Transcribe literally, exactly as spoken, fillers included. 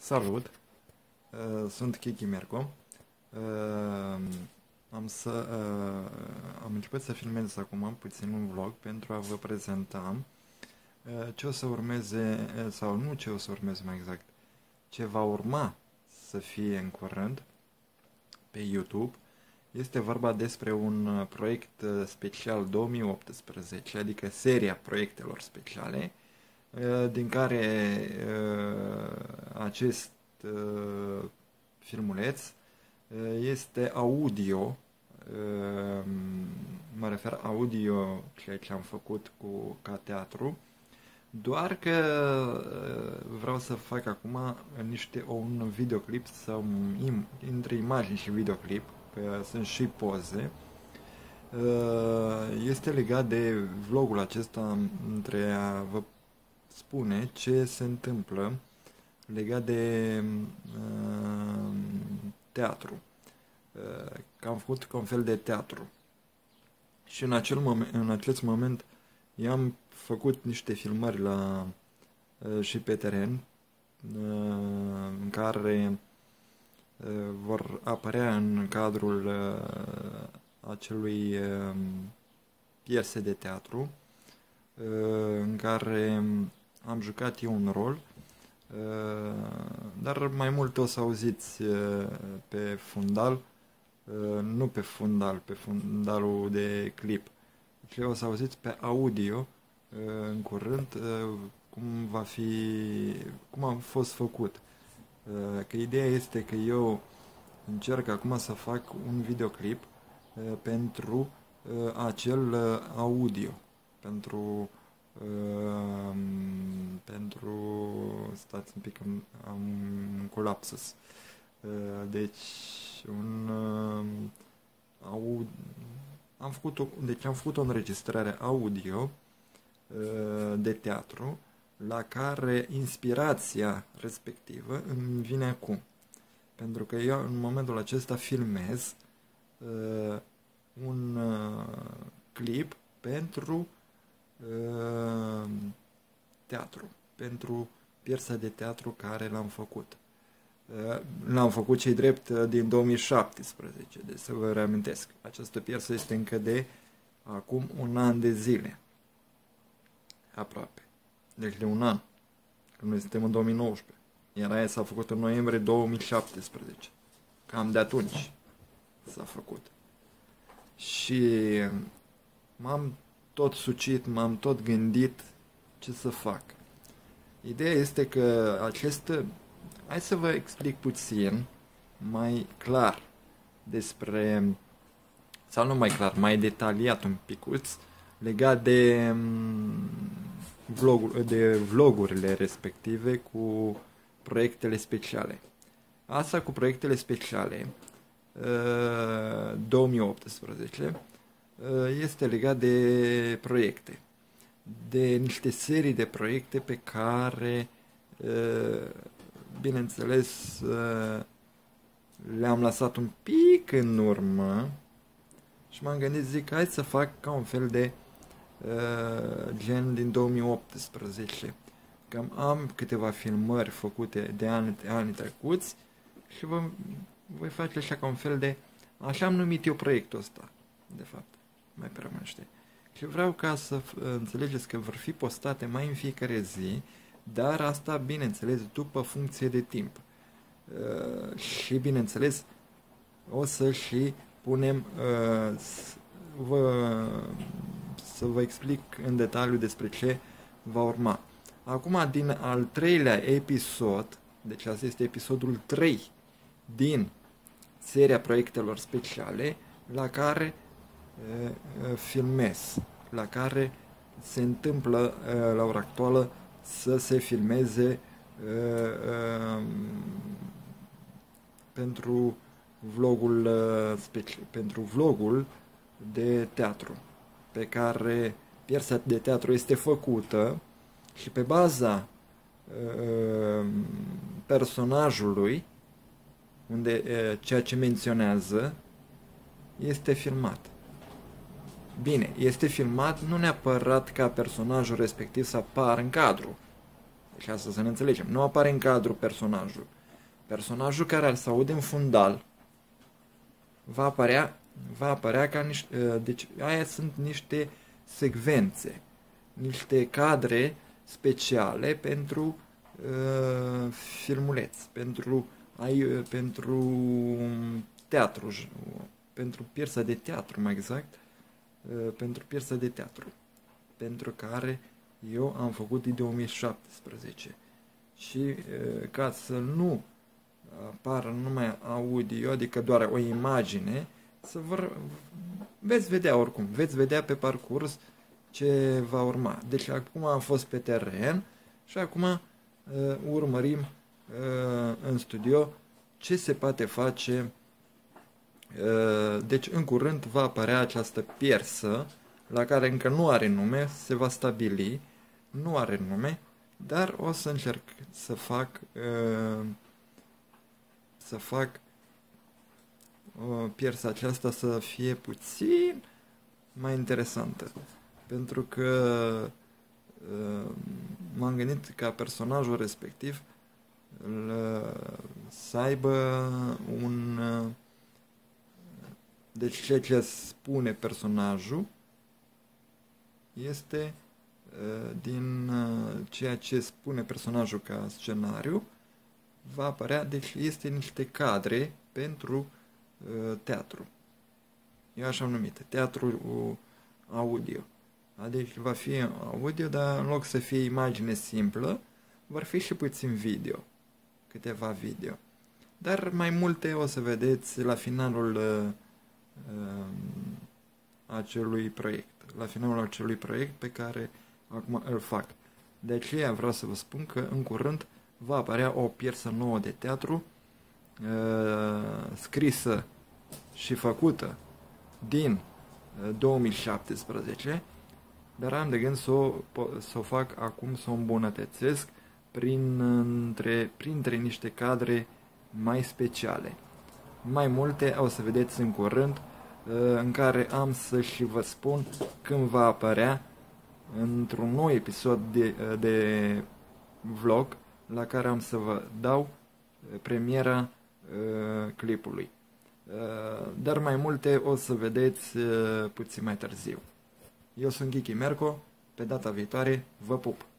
Salut! Uh, Sunt Kiki Merco. Uh, Am să uh, am început să filmez acum puțin un vlog pentru a vă prezenta uh, ce o să urmeze, uh, sau nu ce o să urmeze mai exact, ce va urma să fie în curând pe YouTube. Este vorba despre un uh, proiect uh, special două mii optsprezece, adică seria proiectelor speciale, uh, din care uh, acest uh, filmuleț uh, este audio, uh, mă refer audio, ceea ce am făcut cu ca teatru, doar că uh, vreau să fac acum niște, un videoclip sau im, între imagini și videoclip, că sunt și poze. Uh, este legat de vlogul acesta, între a vă spune ce se întâmplă legat de uh, teatru. Uh, că am făcut ca un fel de teatru. Și în acel moment, în acest moment i-am făcut niște filmări la, uh, și pe teren, uh, în care uh, vor apărea în cadrul uh, acelui uh, piese de teatru, uh, în care am jucat eu un rol. Uh, dar mai mult o să auziți uh, pe fundal, uh, nu pe fundal, pe fundalul de clip, ci o să auziți pe audio uh, în curând uh, cum va fi, cum a fost făcut. Uh, că ideea este că eu încerc acum să fac un videoclip uh, pentru uh, acel uh, audio, pentru Uh, pentru stați un pic, am, am un colapsus. Uh, deci un uh, au, am făcut o, deci am făcut o înregistrare audio uh, de teatru, la care inspirația respectivă îmi vine acum, pentru că eu în momentul acesta filmez uh, un uh, clip pentru teatru, pentru piesa de teatru care l-am făcut. L-am făcut cei drept din două mii șaptesprezece, deci să vă reamintesc. Această piesă este încă de acum un an de zile. Aproape. Deci de un an. Că noi suntem în două mii nouăsprezece. Iar aia s-a făcut în noiembrie două mii șaptesprezece. Cam de atunci s-a făcut. Și m-am tot sucit, m-am tot gândit ce să fac. Ideea este că acest... Hai să vă explic puțin mai clar despre... sau nu mai clar, mai detaliat un picuț legat de, vlog, de vlogurile respective cu proiectele speciale. Asta cu proiectele speciale două mii optsprezece este legat de proiecte, de niște serii de proiecte pe care, bineînțeles, le-am lăsat un pic în urmă și m-am gândit, zic, hai să fac ca un fel de gen din două mii optsprezece. Cam am câteva filmări făcute de ani, de ani trecuți și vă, voi face așa ca un fel de, așa am numit eu proiectul ăsta, de fapt. Mai pe rămânește. Și vreau ca să înțelegeți că vor fi postate mai în fiecare zi, dar asta, bineînțeles, după funcție de timp. Uh, și, bineînțeles, o să și punem, uh, vă, să vă explic în detaliu despre ce va urma. Acum, din al treilea episod, deci asta este episodul trei din seria proiectelor speciale, la care filmez, la care se întâmplă la ora actuală să se filmeze pentru vlogul pentru vlogul de teatru, pe care piesa de teatru este făcută și pe baza personajului, unde ceea ce menționează este filmat. Bine, este filmat nu neapărat ca personajul respectiv să apară în cadru. Deci asta să ne înțelegem. Nu apare în cadru personajul. Personajul care se aude în fundal va apărea, va apărea ca niște... Deci, aia sunt niște secvențe, niște cadre speciale pentru uh, filmuleț, pentru, ai, pentru teatru, pentru piesa de teatru, mai exact, uh, pentru piesa de teatru, pentru care eu am făcut din două mii șaptesprezece. Și uh, ca să nu apară numai audio, adică doar o imagine, să vă, veți vedea oricum, veți vedea pe parcurs ce va urma. Deci acum am fost pe teren și acum uh, urmărim uh, în studio ce se poate face. Uh, deci în curând va apărea această piesă la care încă nu are nume, se va stabili, nu are nume, dar o să încerc să fac uh, să fac o piesă aceasta să fie puțin mai interesantă. Pentru că uh, m-am gândit ca personajul respectiv să aibă un... Uh, deci ceea ce spune personajul este uh, din uh, ceea ce spune personajul ca scenariu va apărea, deci este niște cadre pentru uh, teatru. Eu așa am numit, teatru audio. Deci va fi audio, dar în loc să fie imagine simplă, vor fi și puțin video, câteva video. Dar mai multe o să vedeți la finalul uh, uh, acelui proiect, la finalul acelui proiect pe care acum îl fac. De aceea vreau să vă spun că în curând va apărea o piesă nouă de teatru uh, scrisă și făcută din uh, două mii șaptesprezece, dar am de gând să o, să o fac acum, să o îmbunătățesc printre, printre niște cadre mai speciale. Mai multe o să vedeți în curând, uh, în care am să și vă spun când va apărea într-un nou episod de, uh, de vlog, la care am să vă dau premiera uh, clipului. Uh, dar mai multe o să vedeți uh, puțin mai târziu. Eu sunt Ghiki Merco, pe data viitoare vă pup!